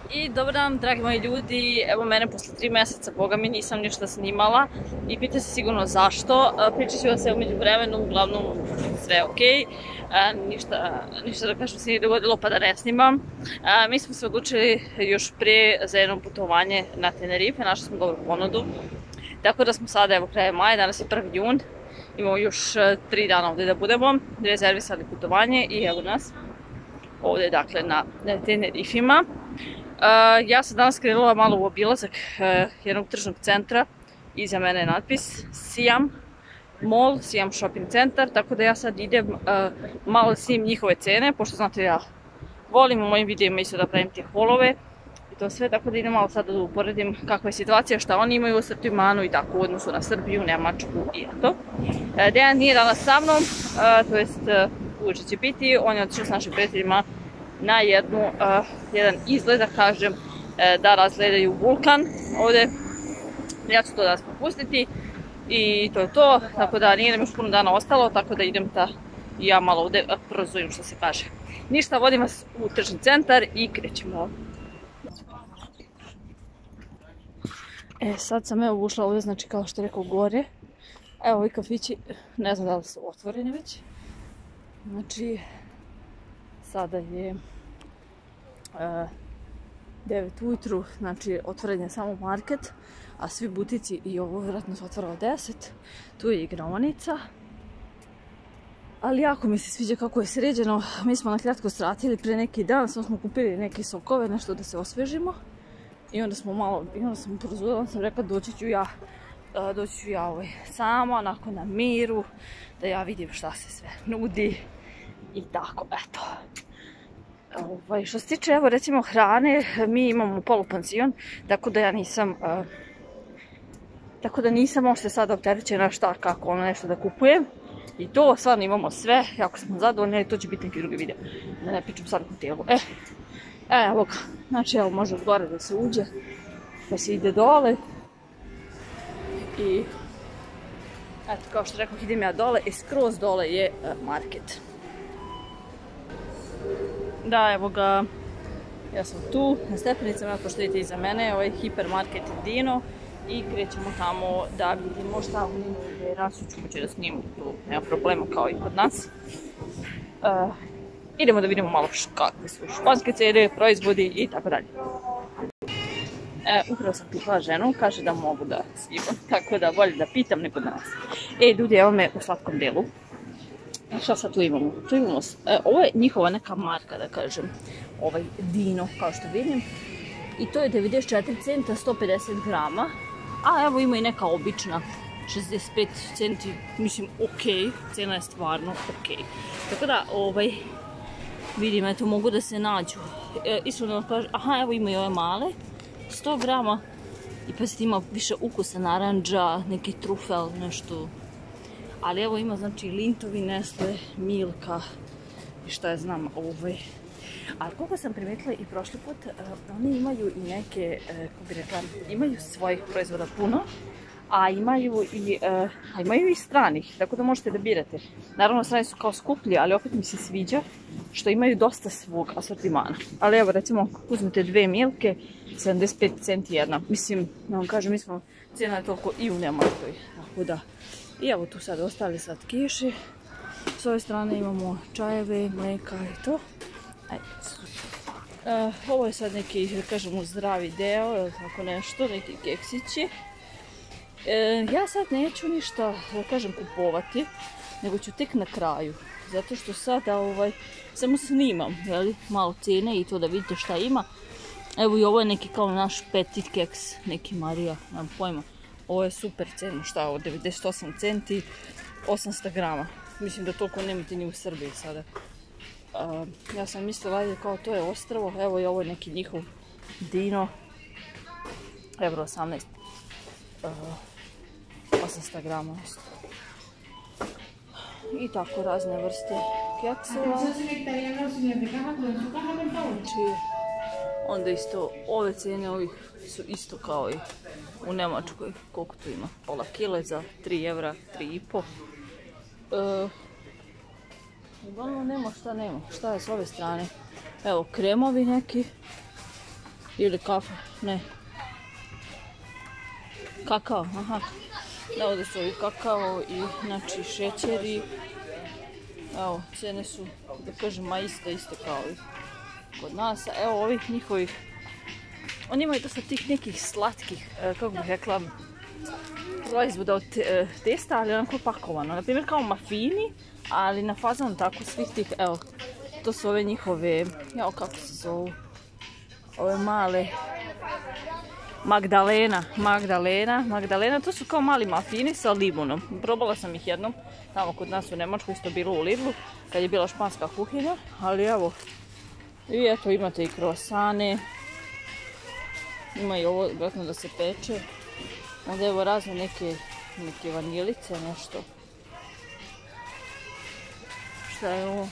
I dobar dan, dragi moji ljudi, evo mene posle 3 meseca, boga mi nisam ništa snimala i pitate se sigurno zašto. Pričat ću vas evo među vremenu, uglavnom sve je okej. Ništa da kažem se nije dogodilo pa da ne snimam. Mi smo se odlučili još pre za jedno putovanje na Tenerife, našli smo dobru ponudu. Tako da smo sada, evo krajem maja, danas je 1. jun, imamo još 3 dana ovdje da budemo, rezervisali putovanje i evo nas ovdje dakle na Tenerifima. Ja sam danas krenula malo u obilazak jednog tržnog centra, iza mene je natpis Siam Mall, Siam Shopping Centar, tako da ja sad idem malo da snimim njihove cene, pošto znate ja volim u mojim videima isto da pravim te haulove i to sve, tako da idem malo sad da uporedim kakva je situacija, šta oni imaju u asortimanu i tako u odnosu na Srbiju, Nemačku i eto. Dejan nije danas sa mnom, to jest uveče će biti, on je otišao s našim prijateljima na jedan izgled, da kažem, da razgledaju vulkan ovdje. Ja ću to danas popustiti i to je to, tako da nije nam još puno dana ostalo, tako da idem da i ja malo ovdje prozujem što se kaže. Ništa, vodim vas u tržni centar i krećemo. Sad sam evo ušla ovdje, znači kao što je rekao gore. Evo ovi kafići, ne znam da li su otvoreni već. Znači, sada je 9 ujutru, znači otvoren je samo market, a svi butici i ovo vjerojatno se otvara od 10. Tu je igraonica. Ali jako mi se sviđa kako je sređeno. Mi smo na kratko stratili pre neki dan, samo smo kupili neke sokove, nešto da se osvežimo. I onda sam prozudila, onda sam rekla doći ću ja sama, onako na miru, da ja vidim šta se sve nudi. I tako, eto. Što se tiče, evo recimo hrane, mi imamo polupansion, tako da ja nisam uopšte sada opterećena šta, kako, ono nešto da kupujem. I to, stvarno imamo sve, jako smo zadovoljni, ali to će biti neki drugi video, da ne pričam sad u hotelu. Evo ga, znači evo može od gore da se uđe, pa se ide dole. I, eto, kao što rekao, idem ja dole i skroz dole je market. Da, evo ga, ja sam tu na stepenicama, kao što vidite iza mene, ovaj hipermarket Dino i krećemo tamo da vidimo šta u njima je Rasuću, moće da snimim tu, nema problema kao i kod nas. Idemo da vidimo malo kakve su španske cene, proizvodi i tako dalje. Upravo sam pitala ženu, kaže da mogu da snimam, tako da bolje da pitam nego da nas. Ljudi, evo me u slatkom delu. Šta sad tu imamo? Tu imamo, ovo je njihova neka marka, da kažem, ovaj Dino, kao što vidim. I to je 94 centa, 150 grama. A evo ima i neka obična, 65 centi, mislim, okej, cena je stvarno okej. Tako da, vidim, eto, mogu da se nađu. Iskreno da kažem, aha, evo ima i ove male, 100 grama. I pa se ima više ukusa, naranđa, neki trufel, nešto. Ali evo ima, znači, lintovi, Nestle, Milka i šta ja znam, Ali koliko sam primetila i prošli put, oni imaju i neke, kako bi rekla, imaju svojih proizvoda puno, a imaju i stranih, tako da možete da birate. Naravno, strani su kao skuplji, ali opet mi se sviđa što imaju dosta svog asortimana. Ali evo, recimo, uzmete 2 Milke, 75 centi jedna. Mislim, da vam kažem, cijena je toliko i u Nemačkoj, tako da. I evo tu sad ostali slatkiši. S ove strane imamo čajeve, mleka i to. Ovo je sad neki, da kažemo, zdravi deo, ili tako nešto, neki keksići. Ja sad neću ništa, da kažem, kupovati, nego ću tek na kraju. Zato što sada samo snimam, malo cene i to da vidite šta ima. Evo i ovo je neki kao naš petit keks, neki Marija, nemam pojma. Ovo je super cena, šta je ovo, 98 centi, 800 grama. Mislim da toliko nemate ni u Srbiji sada. Ja sam mislila, ajde, kao to je ostrvo, evo i ovo je neki njihov Dino, euro 18, 800 grama. I tako razne vrste keksova. Znači, onda isto, ove cijene ovih su isto kao i u Nemačkoj. Koliko tu ima? Pola kile za 3 evra, 3,5. Uglavnom nema šta nema. Šta je s ove strane? Evo kremovi neki. Ili kafa, ne. Kakao, aha. Da, ovdje su ovi kakao i znači šećeri. Evo, cene su, da kažem, iste kao i kod nas. Evo ovih njihovih, oni imaju dosta tih nekih slatkih, kako bih rekla, proizvoda od testa, ali onako pakovano. Naprimjer kao mafini, ali na fazonu tako svih tih, evo, to su ove njihove, evo kako se zovu, ove male, Magdalena, to su kao mali mafini sa limunom. Probala sam ih jednom, tamo kod nas u Nemačkoj, isto bilo u Lidlu, kad je bila španska kuhinja, ali evo, i eto imate i krosane, ima i ovo, vjerojatno da se peče, onda evo razne neke vanilice, nešto. Šta je ovo?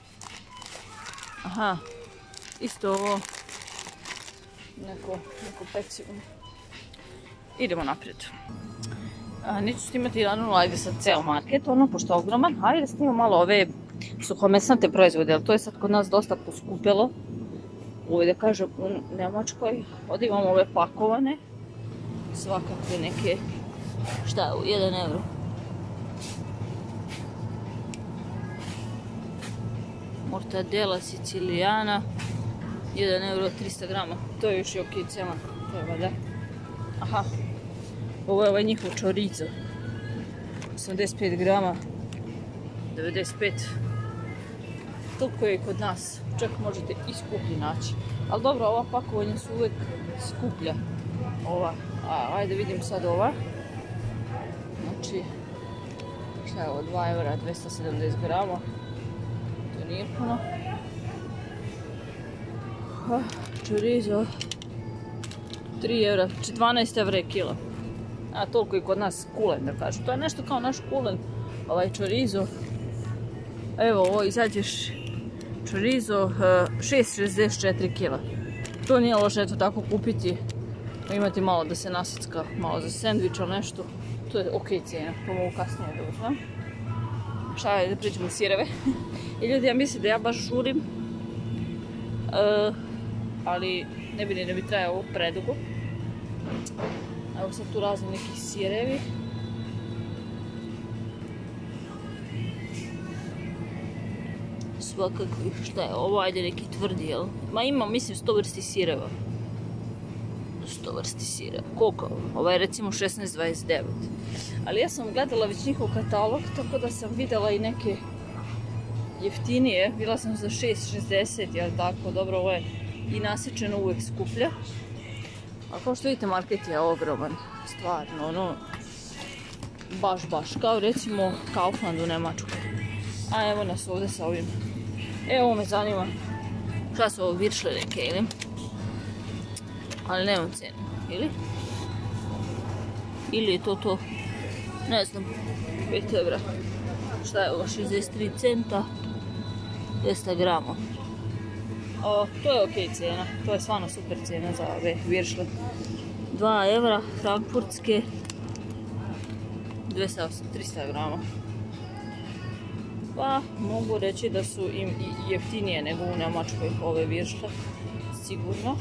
Aha, isto ovo, neko pecivo. Idemo naprijed. Neću snimati naravno, ajde sad ceo market, pošto je ogroman. Ajde snimam malo ove suhomesnate proizvode, jer to je sad kod nas dosta poskupilo. Ovdje da kažem u Nemačkoj. Ovdje imamo ove pakovane. Svakakve neke, šta je, 1 euro. Mortadela sicilijana, 1 euro 300 grama. To je još i ok cena. Treba da. Aha. Ovo je ovaj njihov chorizo. 85 grama. 95. Toliko je i kod nas. Čak možete i skuplji naći. Ali dobro, ova pakovanja su uvijek skuplja. Ova. Ajde vidim sad ova. Znači, šta je ovo? 2 eura 270 grama. To nije puno. Chorizo. 3 eura, 12 eura je kilo. A toliko i kod nas kulen, da kažu. To je nešto kao naš kulen, ovaj chorizo. Evo, ovo izađeš chorizo 6,64 kila. To nije loše, eto tako kupiti. Imati malo da se nasicka, malo za sandvič ili nešto. To je ok cijena, to mogu kasnije da uzmem. Šta je, da priđemo u sireve. I ljudi, ja mislim da ja baš žurim. Ali ne bi trajao ovo predugo. Evo sad tu razni neki sirevi. Svakakvi, šta je ovo, ajde neki tvrdi, jel? Ma ima, mislim, 100 vrsti sireva. 100 vrsti sireva. Koliko? Ovo je recimo 16,29. Ali ja sam gledala već njihov katalog, tako da sam videla i neke jeftinije. Bila sam za 6,60, jel tako? Dobro, ovo je i nasječeno uvijek skuplja. A kao što vidite, market je ogroman. Stvarno, ono, baš. Kao recimo Kaufland u Nemačkoj. A evo nas ovdje sa ovim. Evo me zanima. Šta su ovo, viršle neke, ili? Ali nemam cenu, ili? Ili je to? Ne znam. 5 eura. Šta je ovo, 63 centa. 200 grama. To je ok cijena, to je stvarno super cijena za ove viršle. 2 eura, frankfurtske, 300 grama. Pa mogu reći da su im i jeftinije nego u Nemačkoj ove viršle, sigurno.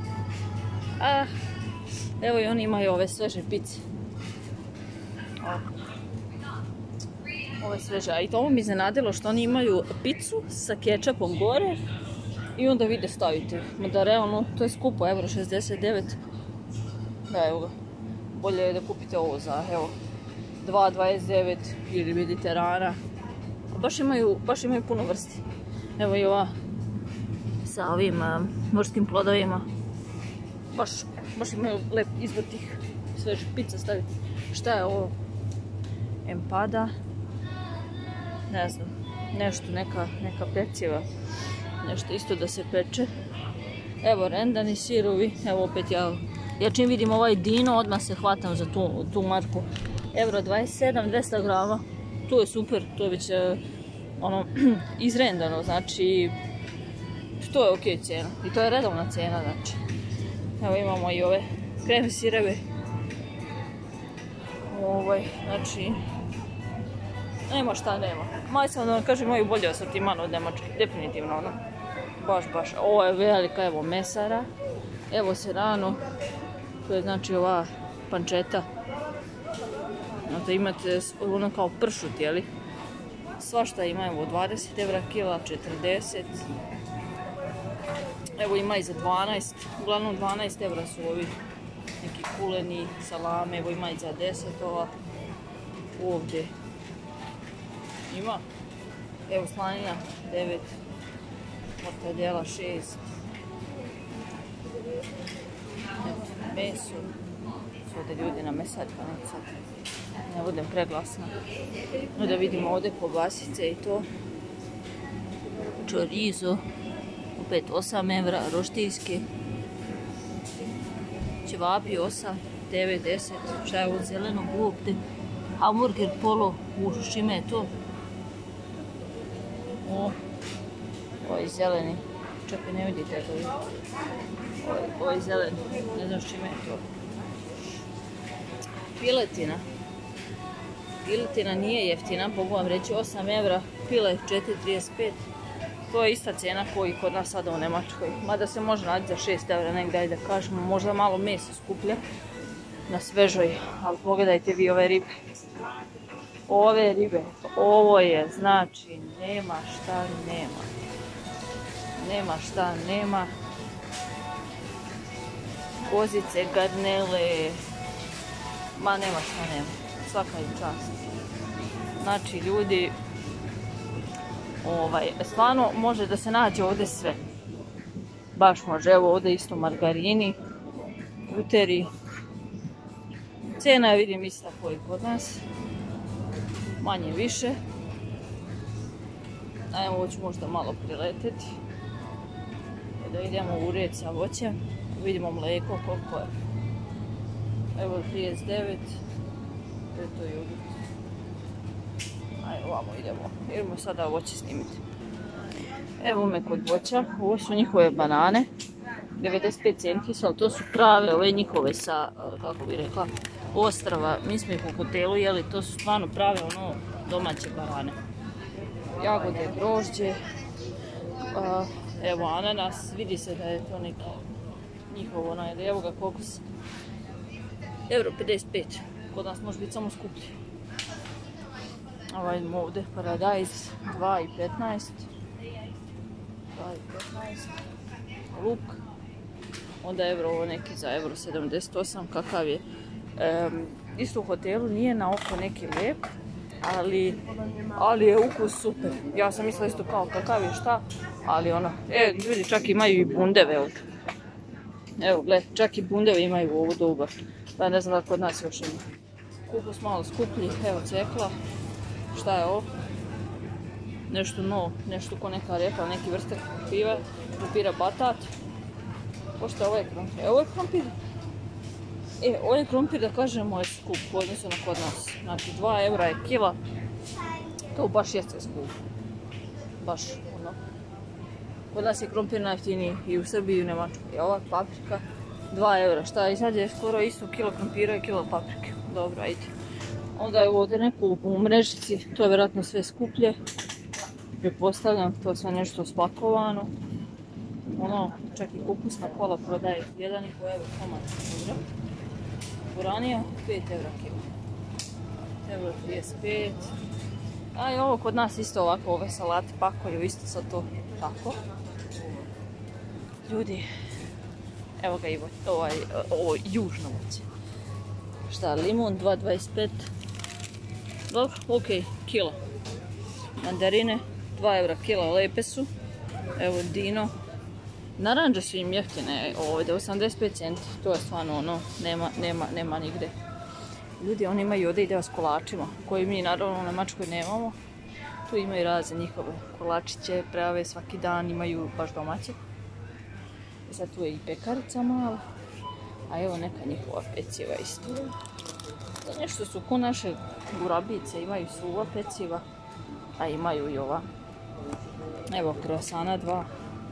Evo i oni imaju ove sveže pice. Ove sveže, a i to mi iznenadilo što oni imaju picu sa kečapom gore. I onda vi da stavite, da realno, to je skupo, euro 69. Da, evo ga, bolje je da kupite ovo za, evo, 2,29 ili mediterana. Baš imaju puno vrsti. Evo i ova sa ovim morskim plodovima. Baš imaju lep izbor tih svežih pizza staviti. Šta je ovo? Empada. Ne znam, nešto, neka peciva. Nešto isto da se peče. Evo rendani sirovi, evo opet ja čim vidim ovaj Dino odmah se hvatam za tu marku. Euro 27, 200 grama, to je super, to je već ono izrendano, znači to je ok cijena i to je redovna cijena, znači. Evo imamo i ove krem sireve. Znači nema šta nema. Maj sam da vam kažem, imaju bolji asortiman od Nemačke, definitivno ono. Baš. Ovo je velika, evo, mesara. Evo se rano, to je znači ova pančeta. Onda imate ono kao pršut, jeli? Svašta ima, evo 20 evra kila, 40. Evo ima i za 12, uglavnom 12 evra su ovi neki kuleni, salame, evo ima i za 10 ova. Ovdje ima, evo slanina 9, mortadela 6. Meso, su ovdje ljudi na mesaljka, ne budem preglasna. Da vidimo ovdje kobasice i to. Chorizo, opet 8 evra, roštijski. Ćevapi 8, 9, 10, šta je ovo zeleno ovdje. Hamburger polo, s čime je to? Ovaj zeleni, čekaj ne vidite to vidite. Ovaj zeleni, ne znam s čime je to. Piletina. Piletina nije jeftina, mogu vam reći 8 evra, pile 4,35. To je ista cijena koji kod nas sada u Njemačkoj. Mada se može naći za 6 evra negdje, da kažemo, možda malo mesa skuplje na svežoj. Ali pogledajte vi ove ribe. Ove ribe, ovo je, znači, nema šta nema. Nema šta nema. Kozice, garnele, ma nema šta nema. Svaka im čast. Znači, ljudi, stvarno može da se nađe ovdje sve. Baš može, evo ovdje isto margarini, buteri. Cena je, vidim, ista koji kod nas. Manje više. A evo, ovo ću možda malo prileteti. Da idemo u red sa voćem. Vidimo mlijeko koliko je. Evo 39. To je to jogurt. Ajde, ovamo idemo. Idemo sada voće snimiti. Evo me kod voća. Ovo su njihove banane. 95 centi su, ali to su prave, ove njihove sa, kako bi rekla, ostrava. Mi smo ih u hotelu jeli, to su stvarno prave ono domaće banane. Jagode, grožđe. Evo ananas, vidi se da je to neki njihov onaj, evo ga kokos. Euro 55, kod nas može biti samo skuplji. Ovaj idemo ovdje, paradajz, 2,15. 2,15. Luk. Onda euro ovo neki za euro 78, kakav je. Isto u hotelu nije na oko neki lijep, ali je ukus super. Ja sam mislila isto kao kakav je šta, ali ono, ljudi čak imaju i bundeve ovdje. Evo gled, čak i bundeve imaju u ovo doba. Pa ne znam da kod nas još ima. Kupus malo skuplji, evo cekla. Šta je ovo? Nešto novo, nešto ko neka repa, neki vrste krumpira batat. Pošto ovo je krumpir? Ovo je krumpir. Ovo je krumpir, da kažemo, je skup u odnosu na kod nas. Znači 2 evra je kila. To baš jeste skup. Baš ono. Kod nas je krumpir najjeftiniji i u Srbiji i u Njemačkoj. Ova paprika 2 evra. Šta izađe skoro isto kilo krumpira i kilo paprike. Dobro, ajde. Onda je ovdje neko u mrežici. To je vjerojatno sve skuplje. Prepostavljam, to je sve nešto spakovano. Ono, čak i kupusna kola prodaje 1,5 evra komad. Dobro. Buranija 5 evra kilo. Evo 35. A i ovo kod nas isto ovako, ove salate pakuju isto sa to tako. Ljudi, evo ga i ovo južno voće. Šta, limun 2,25. Dobro, ok, kilo. Mandarine 2 evra kila, lepe su. Evo dino. Naranđe su im jeftine ovdje, 85 centi. To je stvarno ono, nema nigde. Ljudi, oni imaju ovdje ideo s kolačima, koji mi naravno u Njemačkoj nemamo. Tu imaju razne njihove kolačiće, prave svaki dan, imaju baš domaće. I sad tu je i pekarica malo. A evo neka njihova peciva isto. To nešto su ko naše gurabice, imaju suva peciva, a imaju i ova. Evo krosana 2.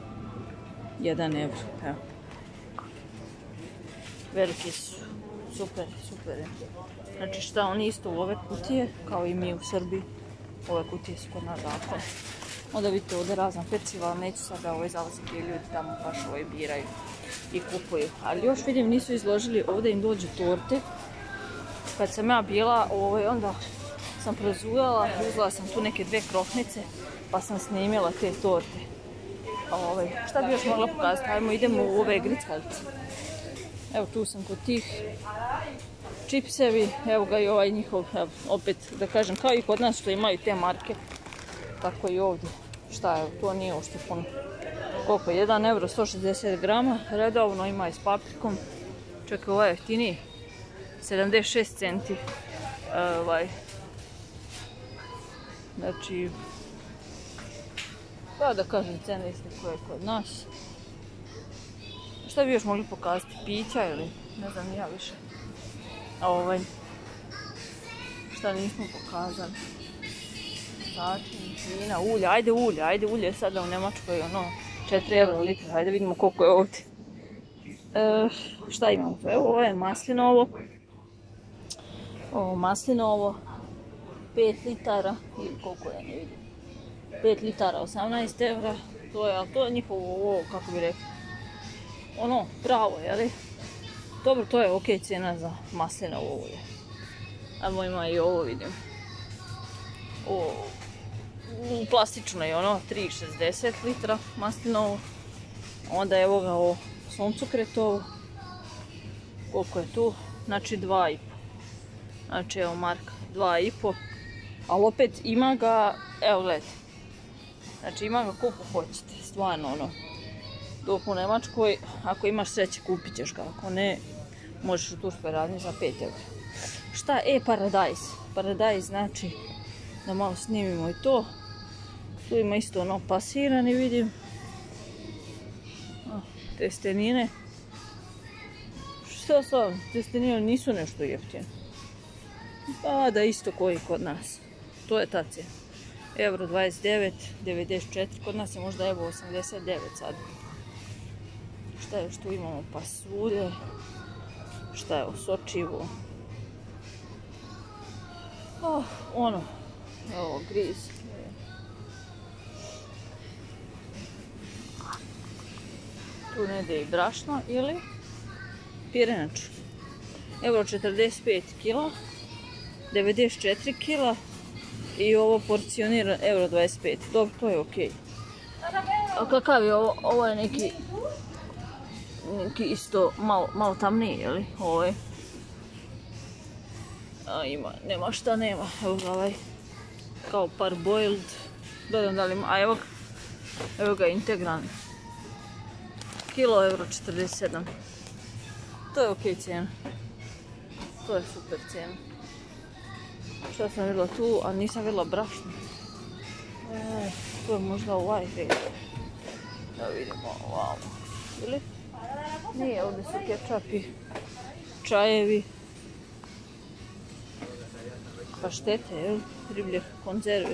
1 evro, evo. Veliki su, super. Znači šta, oni isto u ove kutije, kao i mi u Srbiji. Ove kutije su kod nas zakon. Onda vidite ovdje razna peciva, ali neću sada zalaziti gdje ljudi tamo baš biraju. i kupuju. Ali još vidim nisu izložili, ovdje im dođu torte. Kad sam ja bila, onda sam prozujala, uzela sam tu neke 2 krofnice, pa sam snimila te torte. Šta bi još mogla pokazati? Ajmo, idemo u ove grickalice. Evo tu sam kod tih čipsevi, evo ga i ovaj njihov, opet da kažem, kao i kod nas što imaju te marke, tako i ovdje. Šta je, to nije uopšte puno. Koliko? 1 euro 160 grama, redovno ima i s paprikom. Čekaj, ovaj je jeftiniji, 76 centi. Znači, pa da kažem, cene iste koje je kod nas. Šta bi još mogli pokazati? Pića ili ne znam ja više. Šta nismo pokazali? Začin, vina, ulje, ajde ulje sada u Njemačkoj, 4 euro litra, ajde vidimo koliko je ovdje. Šta imamo? Evo, ovo je maslinovo. Ovo maslinovo, 5 litara, ili koliko je, ne vidim. 5 litara, 18 eura, to je njihovo, kako bi rekao, pravo, jeli? Dobro, to je ok cijena za maslinovo ulje. Evo ima i ovo, vidim. Plastično je 3,60 litra maslinovo. Onda evo ga ovo suncokretovo. Koliko je tu? Znači 2,5. Znači evo marka 2,5. Ali opet ima ga, evo gledajte. Znači ima ga koliko hoćete, stvarno dok u Njemačkoj, ako imaš sreće kupit ćeš ga, ako ne, možeš u turskoj radnji za 5 eura. Šta? Paradajz. Paradajz znači da malo snimimo i to. Tu ima isto pasirani, vidim. Testenine. Što sam? Testenine nisu nešto jeftine. Pa da isto koji kod nas. To je ta cijena. Euro 29, 94, kod nas je možda evo 89 sad. Šta još tu imamo? Pasulje. Šta je osočivo? Evo griz. Tu ne ide i brašno ili pirenač. Euro 45 kila, 94 kila i ovo porcionira euro 25. Dobro, to je ok. A kakav je ovo? Ovo je neki isto malo tamniji, jeli? Ovo je. Nema šta nema. Evo ga ovaj kao parboiled. Gledam da li ima. A evo ga integralni. Kilo euro 47. To je ok cijena. To je super cijena. Šta sam vidjela tu, a nisam vidjela brašno. To je možda ovaj red. Da vidimo ovamo. Ili? Nije, ovdje su kečapi, čajevi, paštete, riblje konzerve.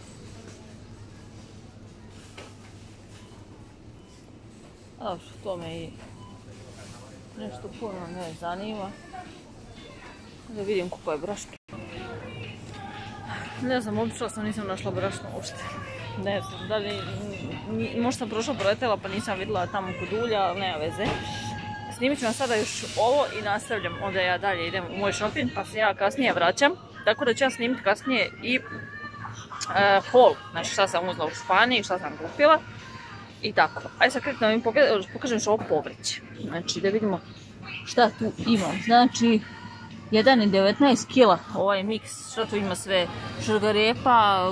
Dobro, to me i nešto puno ne zanima. Da vidim kako je brašno. Ne znam, obišla sam, nisam našla brašno uopšte. Ne znam, da li, možda sam prošla proletela pa nisam vidjela tamo kod ulja, ali nema veze. Snimit ću vam sada još ovo i nastavljam, onda ja dalje idem u moj shopping pa se ja kasnije vraćam. Tako da ću ja snimiti kasnije i haul, znači šta sam uzela u Španiji, šta sam kupila i tako. Ajde sad kak da vam pokažem što ovo povrće. Znači da vidimo šta tu imam. Znači 1,19 kila ovaj miks, šta tu ima sve, šargarepa,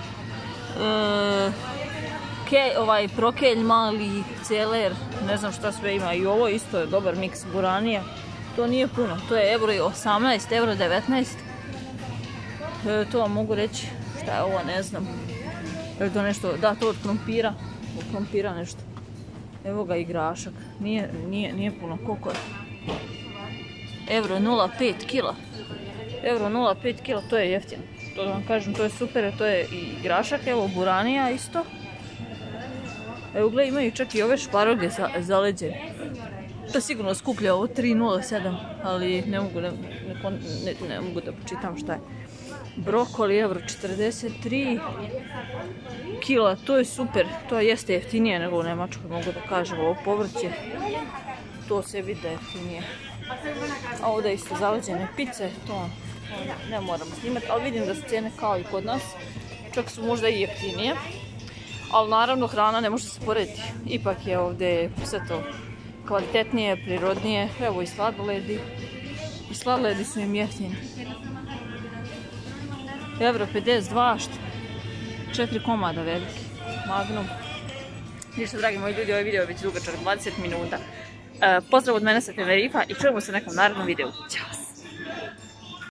ovaj prokelj mali, celer, ne znam šta sve ima i ovo isto je dobar miks buranija. To nije puno, to je euro 18, euro 19. To vam mogu reći, šta je ovo, ne znam. Je to nešto, da, to od krompira, nešto. Evo ga i grašak, nije puno, koliko je? Euro 0,5 kila. Euro 0,5 kila, to je jeftino. To da vam kažem, to je super, to je i grašak, evo buranija isto. Evo gledaj, imaju čak i ove šparoge zaleđene. To je sigurno skuplje, ovo 3,07, ali ne mogu da počitam šta je. Brokoli, euro 43 kila, to je super, to jeste jeftinije nego u Njemačkoj, mogu da kažem, ovo povrće. to se vidi jeftinije. A ovdje isto zaleđene pice, to ne moram snimati, ali vidim da su cijene kao i kod nas. Čak su možda i jeftinije. Ali naravno hrana ne može se porediti. Ipak je ovdje sve to kvalitetnije, prirodnije. Evo i sladoledi. I sladoledi su im jeftini. Euro 52, 4 komada veliki. Magnum. Ništa, dragi moji ljudi, ovaj video je već dugačak 20 minuta. Pozdrav od mene sa Tenerifa i čujemo se u nekom narednom videu. Ćao!